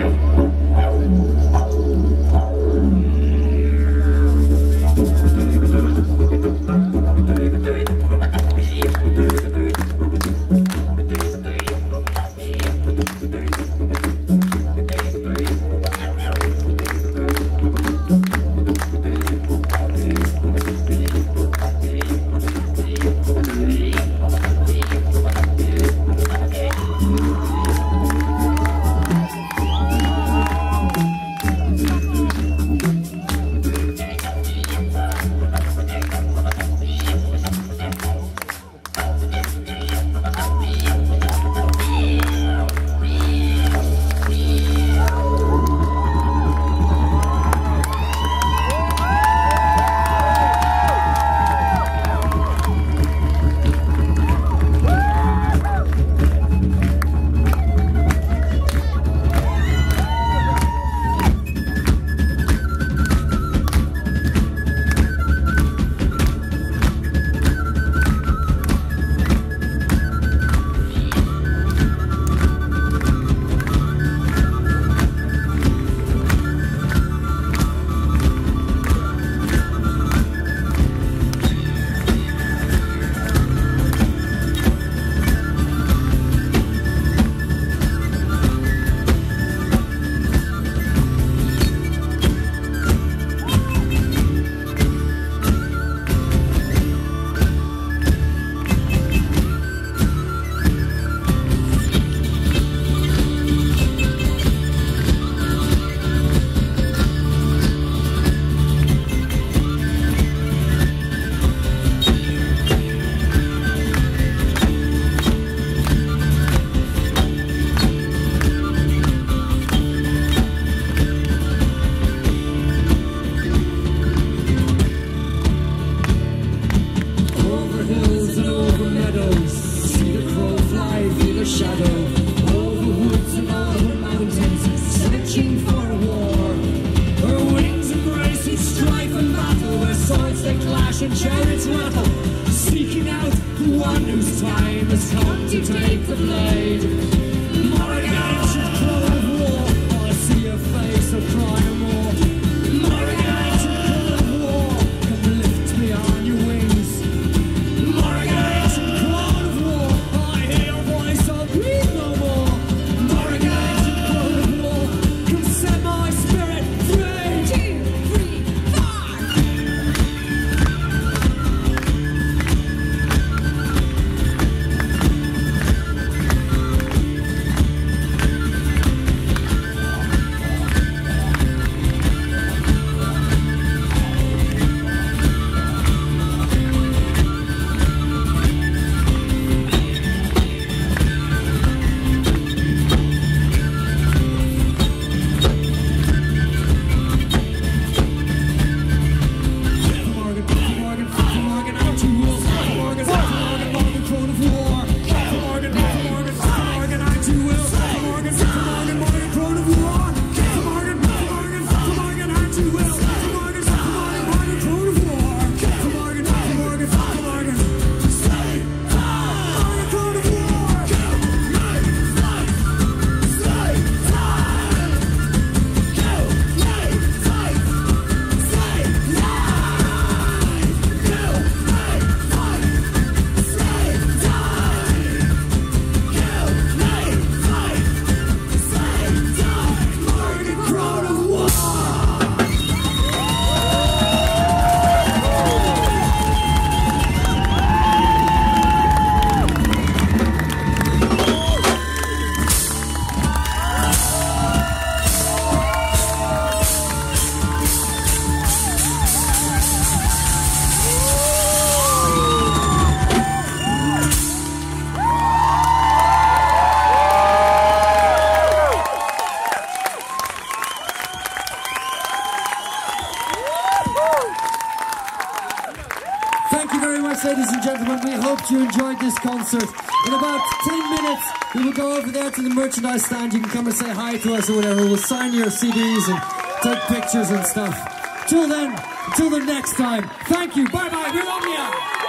and chariots rattle, seeking out the one whose time has come to take the blade. Morrigan, ancient crow of war, I see your face, I cry no more. Morrigan, ancient crow of war, come lift me on your wings. Morrigan, ancient crow of war, I hear your voice, I'll breathe no more. Morrigan, ancient crow of war, come set my spirit free. 2, 3, 5. Thank you very much, ladies and gentlemen. We hope you enjoyed this concert. In about 10 minutes, we will go over there to the merchandise stand. You can come and say hi to us or whatever. We'll sign your CDs and take pictures and stuff. Till then, until the next time, thank you. Bye-bye. We love you.